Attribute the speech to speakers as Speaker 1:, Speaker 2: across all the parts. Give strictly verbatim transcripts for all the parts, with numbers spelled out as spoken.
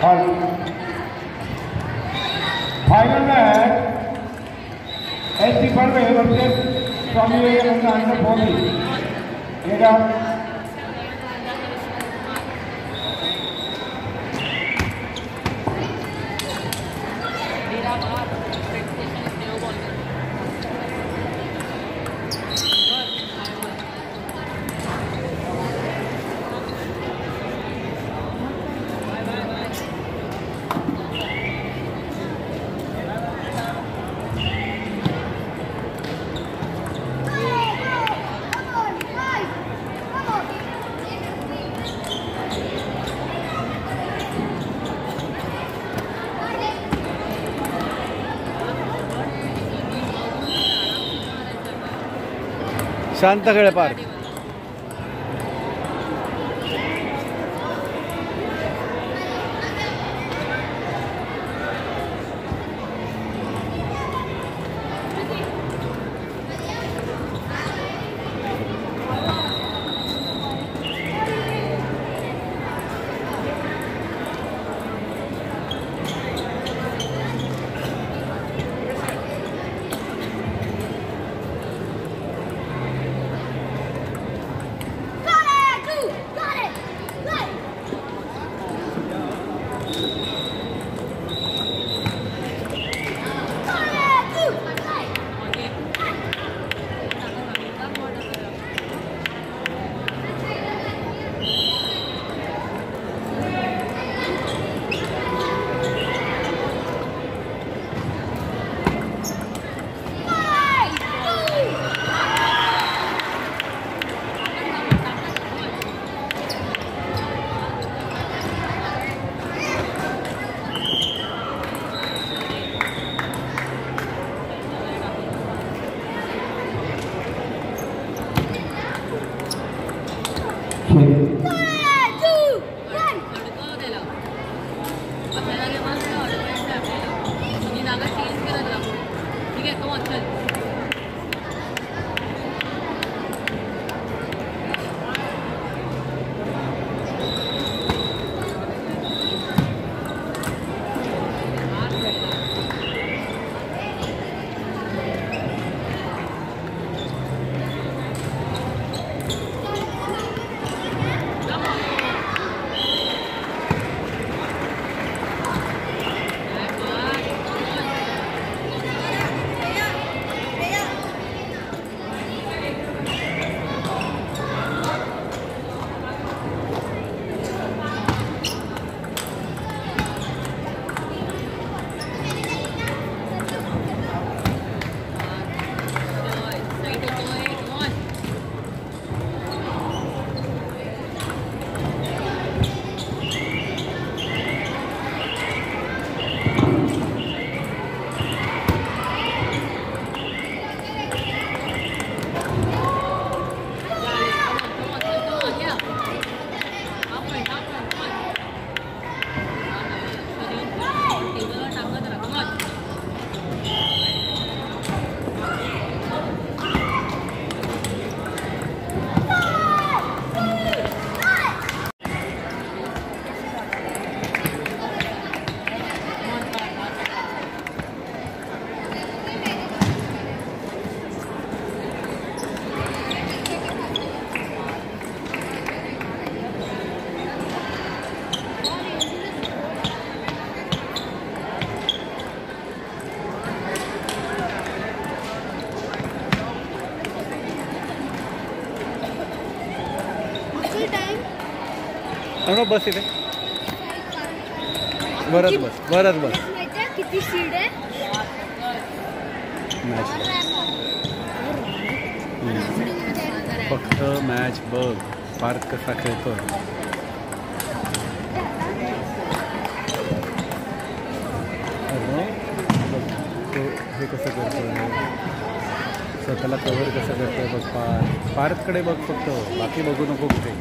Speaker 1: और final match S C Barve versus Swami Vivekananda under forty एगा
Speaker 2: Shantkhede park बस इथे बरच बस बरच बस
Speaker 3: किती सीड आहे
Speaker 2: फक्त मॅच बघ पार्क कसा खेळतो हे कसं करतो स्वतःला कव्हर कसं करतोय बघ पार्क पार्ककडे बघ फक्त बाकी बघू नको कुठे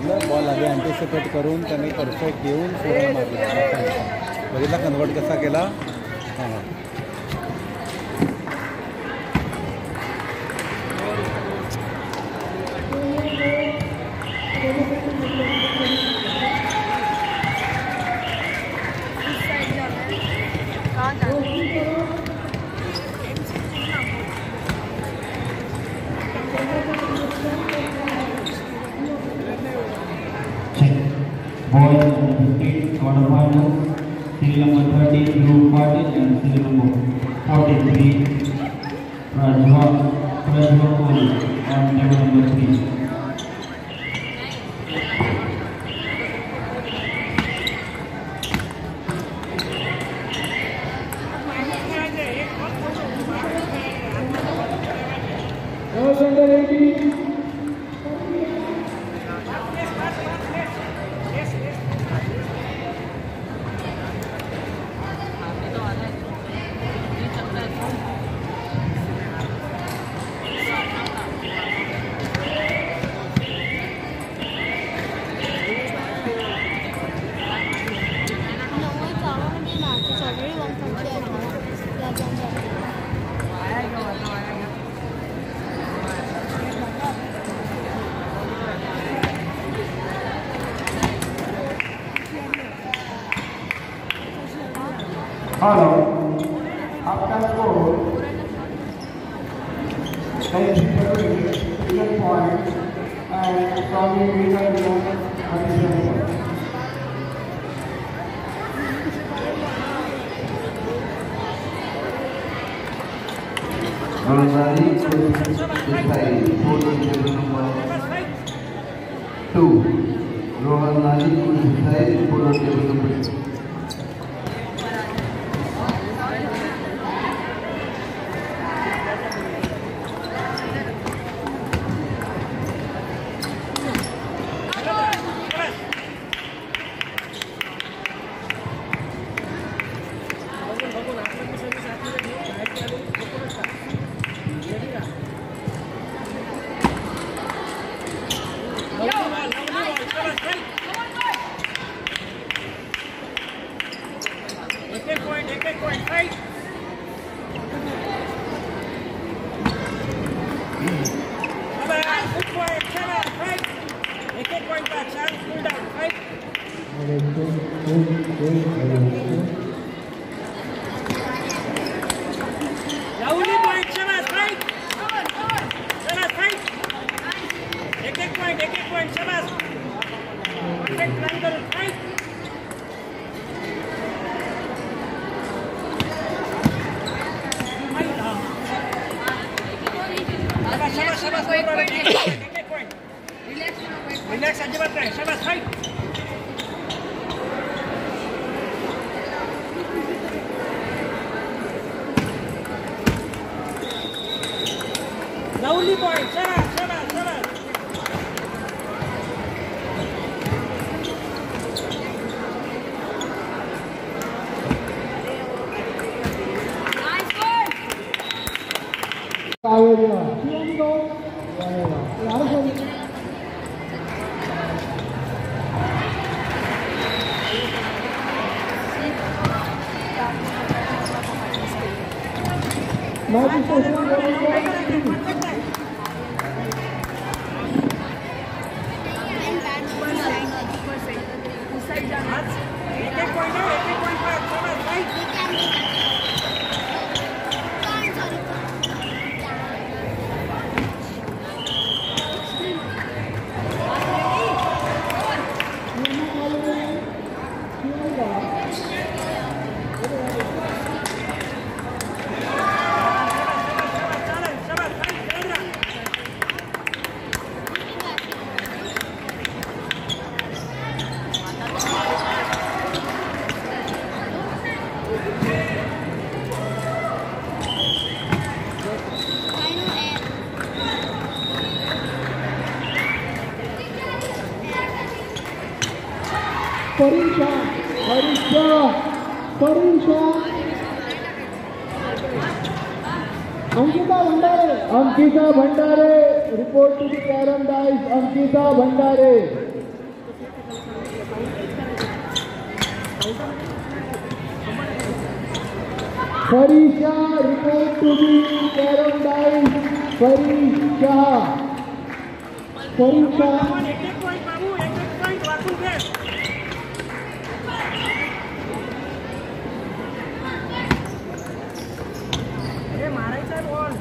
Speaker 2: बघितलं बॉल आधी अँटिसिपेट करून त्यांनी परफेक्ट घेऊन फोर मारला. बघितला कन्वर्ट कसा केला. हां
Speaker 1: boys under fifteen quarterfinal, serial number thirty Dhruv Patil and serial number forty-three Prajwa Prajwa Kohli on table number three. Girls under eighteen. Hello, आपका score ten points and Swami Vivekananda thirty-seven points. Rohani Desai, table number two. Rohani Desai, table number two.
Speaker 3: Relax, अजिबात नाही. शाबास, fight. Lovely point. शाबास, शाबास, शाबास.
Speaker 4: Parisha, Parisha, Parisha. Ankita Bhandare, Ankita Bhandare, report to the carom dice, Ankita Bhandare. Parisha report to the carom dice. Parisha. Parisha.
Speaker 3: एक एक point बाबू एक एक पॉइंट वाकुल पे अरे मारायचा आहे ball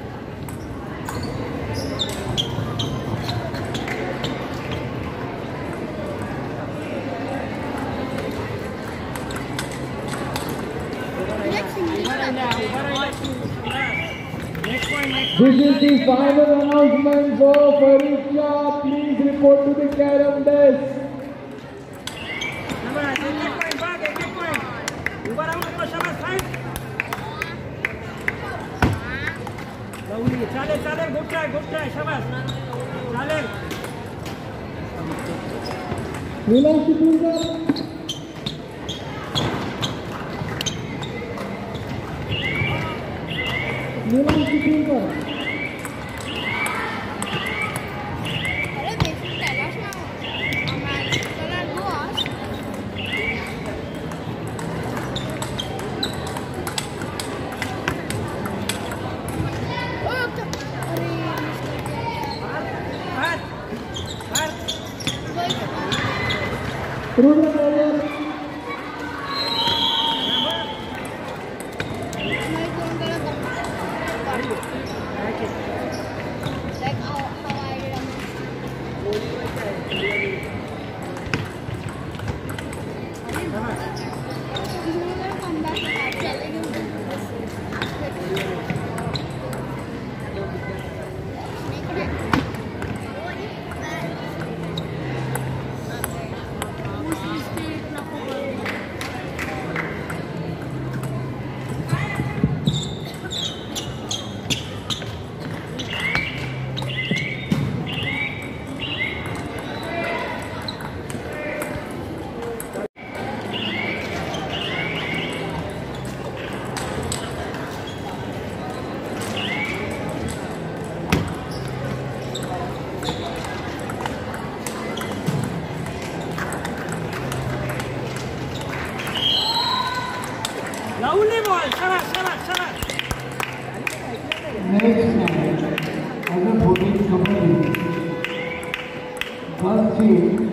Speaker 4: This is the final announcement for Parisha. Please report to the carom desk.
Speaker 3: शाबास एक एक पॉइंट भाग एक एक पॉइंट उभा राहू नको शाबास फाईट लवली चालेल चालेल गुड ट्राय गुड ट्राय शाबास चालेल
Speaker 4: Nilesh Chitulkar. Nilesh Chitulkar.
Speaker 5: अरे बेसिक कैलाश ना हमारे चला दो आज ओ अरे
Speaker 3: हात हात
Speaker 4: Rudra Nair.
Speaker 5: मैं कौन करा like how how I did come back
Speaker 3: lovely ball शाबास शाबास शाबास
Speaker 1: Next match, under fourteen company. First team,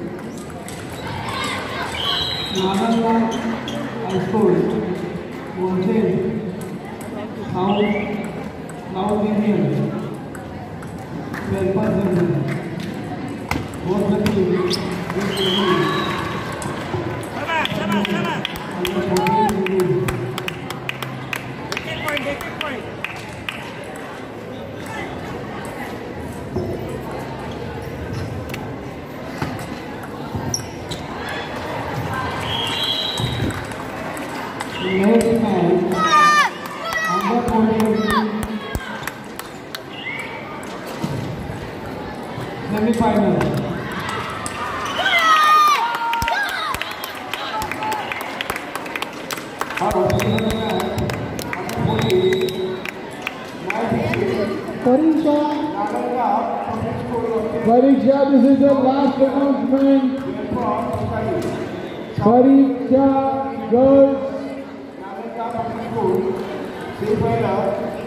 Speaker 1: Nalanda High School, Monte, South, South Indian, twelve percent. Both the teams, this team,
Speaker 3: शाबास शाबास शाबास
Speaker 1: under fourteen team.
Speaker 3: एक एक point एक एक point
Speaker 1: Next match, under fourteen, semi-final. Our opponent match, under fourteen,
Speaker 4: Parisha.
Speaker 1: Nalanda Public School of
Speaker 4: Parisha, this is the last announcement. Parisha girls.
Speaker 1: Nalanda Public School, semi-final.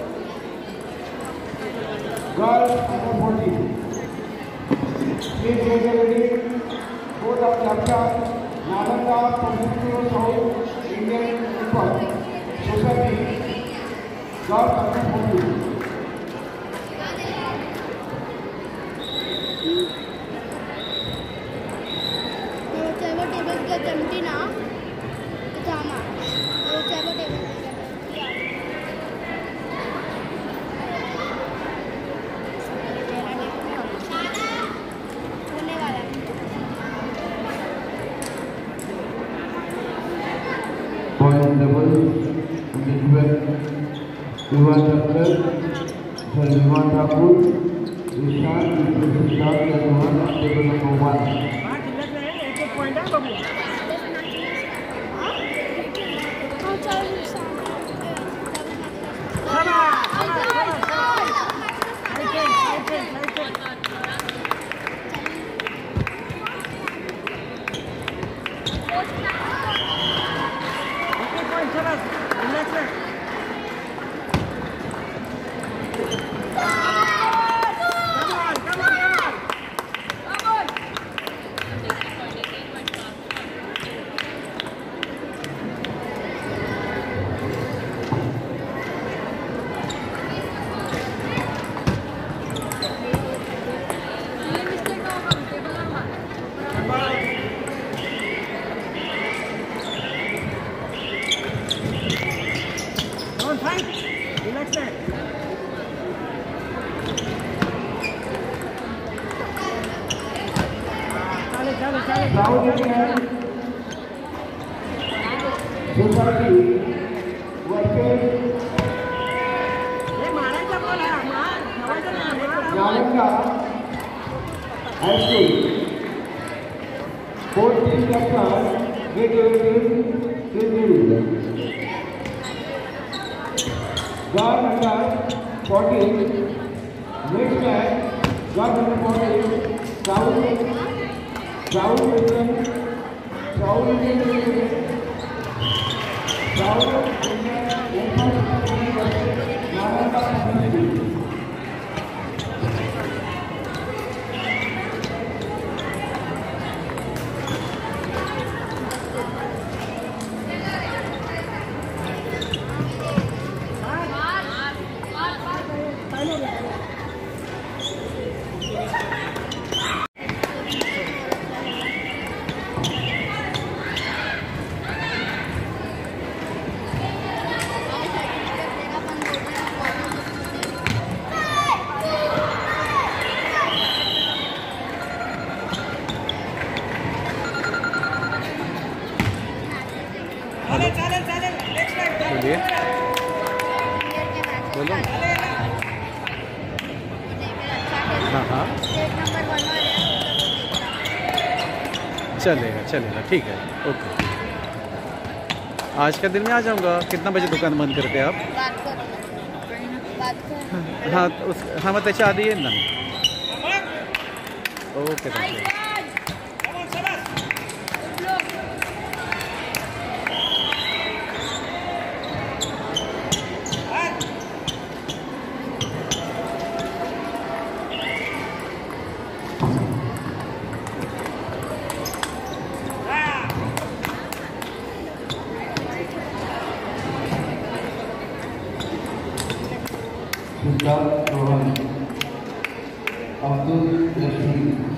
Speaker 1: Girls under fourteen. Please get ready. Both of captain, Nalanda Public School South Indian People Society. Girls under fourteen.
Speaker 5: रोचावर table का चमटी ना Jama रोचावर table होने वाला है
Speaker 1: Point double, Vivan Thakur, Sir Vivan Thakur, Vishal, Vishal Yadwan, table number one.
Speaker 3: हाँ जिल्ह्यात नाही एक एक पॉइंट आहे बाबू
Speaker 5: हाँ चल
Speaker 3: शाबास शाबास शाबास साइड साइड साइड एक एक पॉइंट शाबास रिलॅक्स रिलैक्स है चाले चाले चाले
Speaker 4: राहुल जी है सोसाइटी वर्सेस
Speaker 3: ये मारायचा बॉल आहे मार ठेवायचा नाही मार
Speaker 4: नालंदा एसटी both team captain get review guard number fourteen next match guard number fourteen Saul Saul Wilson Saul Wilson Saul
Speaker 3: चालेल चालेल चालेल नेक्स्ट टाइम
Speaker 2: बोलिए बोलो हाँ हाँ चलेगा चलेगा ठीक है ओके आज का दिन में आ जाऊँगा कितना बजे दुकान बंद करते हैं आप
Speaker 5: बात कर बात कर
Speaker 2: हाँ तो उस हाँ मग त्याच्या आधी येईन ना okay thank you
Speaker 1: Siddharth Rohan, Abdul Rashid.